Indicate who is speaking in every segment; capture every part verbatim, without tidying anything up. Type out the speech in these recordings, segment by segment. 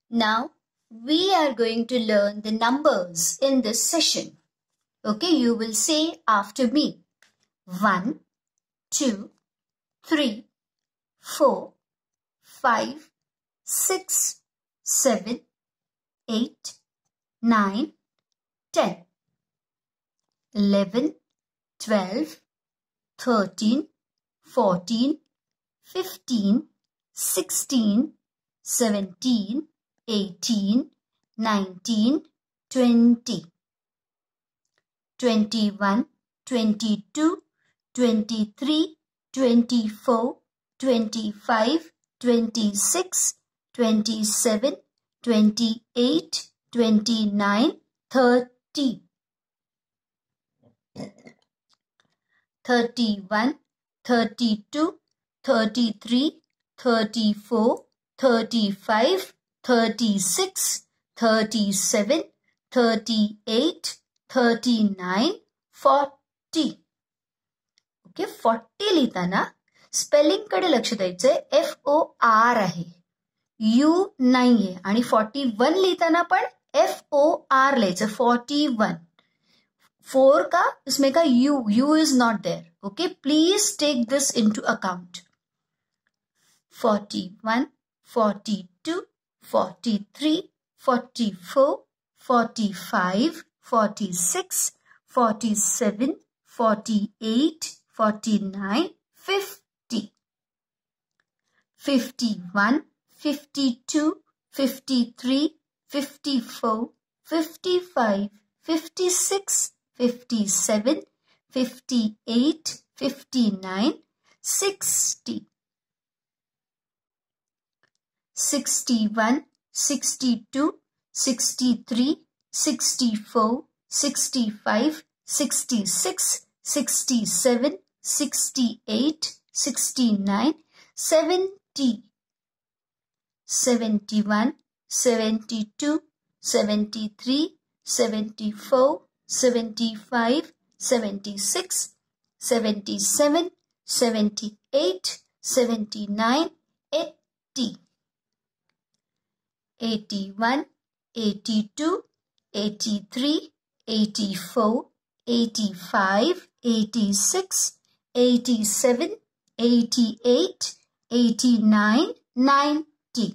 Speaker 1: Now, we are going to learn the numbers in this session. Okay, you will say after me. one, two, three, four, five, six, seven, eight, nine, ten, eleven, twelve, thirteen, fourteen, fifteen, sixteen, seventeen, eighteen, nineteen, twenty, twenty-one, twenty-two, twenty-three, twenty-four, twenty-five, twenty-six, twenty-seven, twenty-eight, twenty-nine, thirty, thirty-one, thirty-two, thirty-three, thirty-four, thirty-five, thirty-six, thirty-seven, thirty-eight, thirty-nine, forty. Okay, forty लिहिताना spelling कडे लक्ष द्यायचंय. F O R आहे, U नाहीये. आणि forty one लिहिताना पण F O R लिहायचं. फोर्टी वन फोर का इसमें का U U is not there. Okay, please take this into account. Forty one, forty two, forty three, forty four, forty five, forty six, forty seven, forty eight, forty nine, fifty, fifty one, fifty two, fifty three, fifty four, fifty five, fifty six, fifty seven, fifty eight, fifty nine, sixty, sixty one, sixty two, sixty three, sixty four, sixty five, sixty six, sixty seven, sixty eight, sixty nine, seventy, seventy one, seventy two, seventy three, seventy four, seventy five, seventy six, seventy seven, seventy eight, seventy nine, eighty, eighty one, eighty two, eighty three, eighty four, eighty five, eighty six, eighty seven, eighty eight, eighty nine, ninety,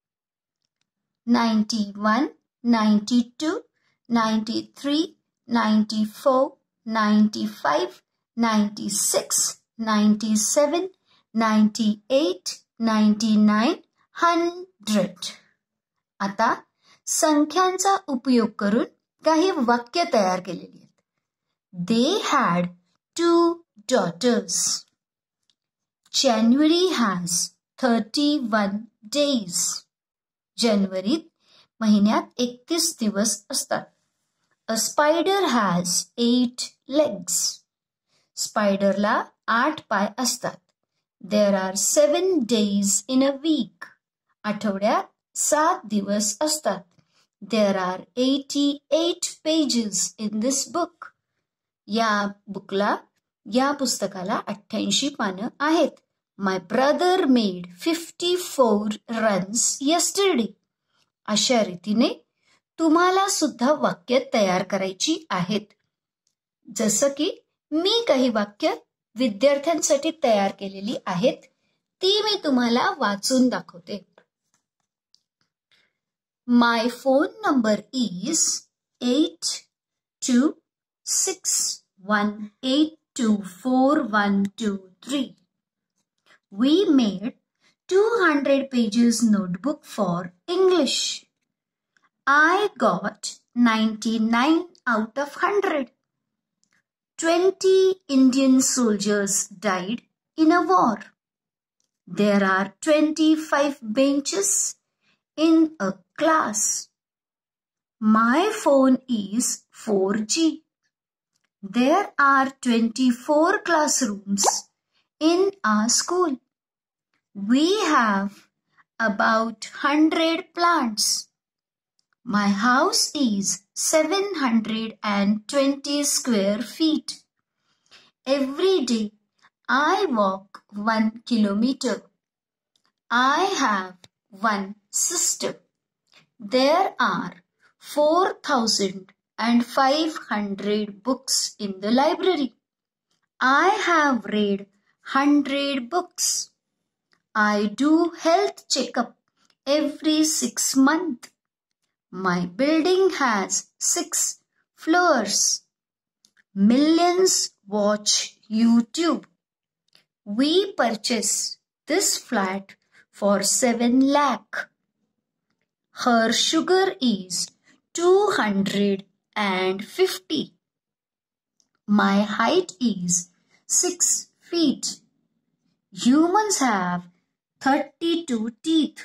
Speaker 1: ninety one, ninety two, ninety three, ninety four, ninety five, ninety six, ninety seven, ninety eight, ninety nine, hundred. आता संख्यांचा उपयोग करून काही वाक्य तयार केलेली आहेत. They had two daughters. January has thirty-one days. जानेवारीत महिन्यात एकतीस दिवस असतात. A spider has eight legs. स्पायडरला आठ पाय असतात. There are seven days in a week. आठवड्यात सात दिवस असतात. There are eighty-eight pages in this book. या बुकला या पुस्तकाला अठ्ठ्याऐंशी पानं आहेत. My brother made fifty-four runs yesterday. अशा रीतीने तुम्हाला सुद्धा वाक्य तयार करायची आहेत. जसं की मी काही वाक्य विद्यार्थ्यांसाठी तयार केलेली आहेत, ती मी तुम्हाला वाचून दाखवते. My phone number is eight two six one eight two four one two three. We made two hundred pages notebook for English. I got ninety-nine out of one hundred. twenty Indian soldiers died in a war. There are twenty-five benches in a class. My phone is four G. There are twenty-four classrooms in our school. We have about one hundred plants. My house is seven hundred twenty square feet. Every day I walk one kilometer. I have one sister. There are four thousand five hundred books in the library. I have read one hundred books. I do health checkup every six months. My building has six floors. Millions watch YouTube. We purchase this flat for seven lakh. Her sugar is two hundred fifty. My height is six feet. Humans have thirty-two teeth.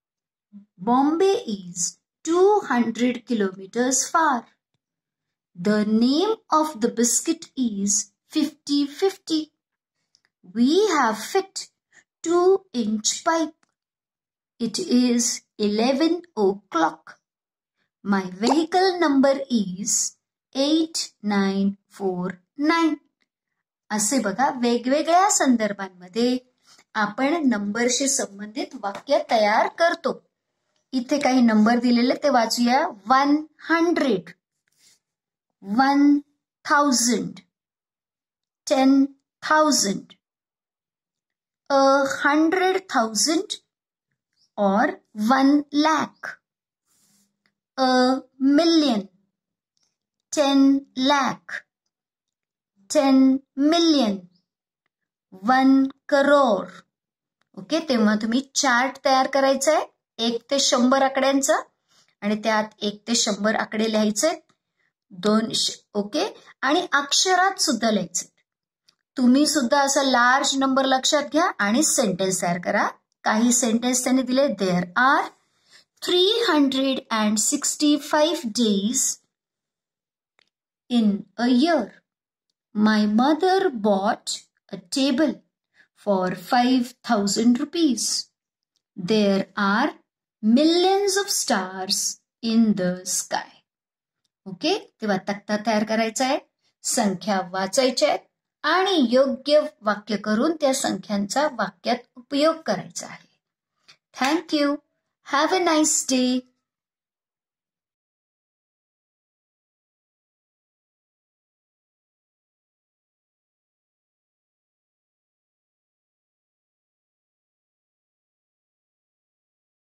Speaker 1: Bombay is two hundred kilometers far. The name of the biscuit is fifty fifty. We have fit two inch pipe. It is eleven o'clock. My vehicle number is eight nine four nine. असे बघा वेगवेगळ्या संदर्भांमध्ये आपण नंबरशी संबंधित वाक्य तयार करतो. इथे काही नंबर दिलेले ते वाचूया. One hundred, one thousand, ten thousand, a hundred thousand और one lakh, a million, ten lakh, ten million, one crore. Okay, तेव्हा तुम्ही चार्ट तयार करायचा आहे एक ते शंभर आकड्यांचा आणि त्यात एक ते शंभर आकडे लिहायचे. दोन ओके, आणि अक्षरात सुद्धा लिहायचे. तुम्ही सुद्धा असा लार्ज नंबर लक्षात घ्या आणि सेंटेन्स तयार करा. काही सेंटेन्स त्यांनी दिले. There are three hundred and sixty five days in a year. My mother bought a table for five thousand rupees. There are millions of stars in the sky. Okay, तेव्हा तक्ता तयार करायचा आहे, संख्या वाचायच्या आहेत आणि योग्य वाक्य करून त्या संख्यांचा वाक्यात उपयोग करायचा आहे. Thank you. Have a nice day.